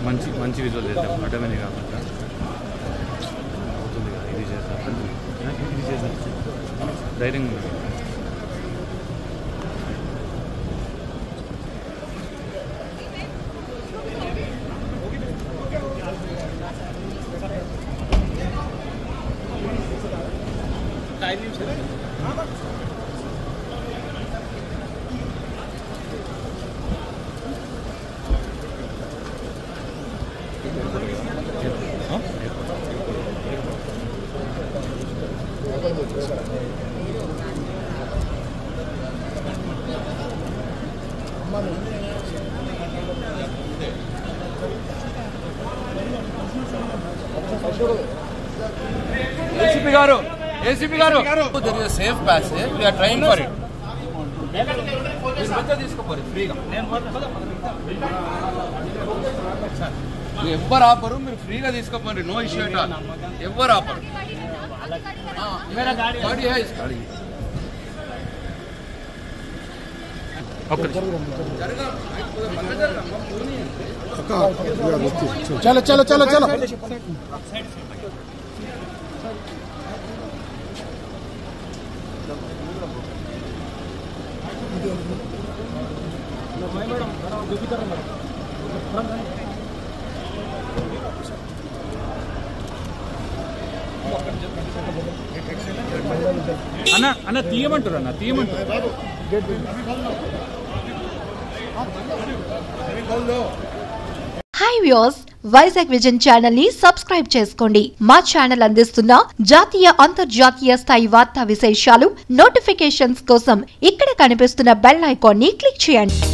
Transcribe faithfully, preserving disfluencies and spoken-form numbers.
మంచి మంచి విజువల్ చేద్దాం అడ్డమని కాకుండా అవుతుంది కదా ఇది చేద్దాం ఇది చేద్దాం ధైర్యంగా A C P garu, A C P garu. There is a safe passage. We are trying for it. ఎవ్వరు ఆపరు మీరు ఫ్రీగా తీసుకోపోండి నో ఇష్యూ ఎట్ ఆల్ ఎవ్వరు ఆపరు गाड़ी है इस गाड़ी चलो चलो चलो चलो అన్న అన్న తీయమంటారు అన్న తీయమంటారు hi viewers Vizag vision channel ని సబ్స్క్రైబ్ చేసుకోండి మా ఛానల్ అందిస్తున్న జాతీయ అంతర్జాతీయ స్థాయి వార్తా విశేషాలు నోటిఫికేషన్స్ కోసం ఇక్కడ కనిపిస్తున్న బెల్ ఐకాన్ ని క్లిక్ చేయండి.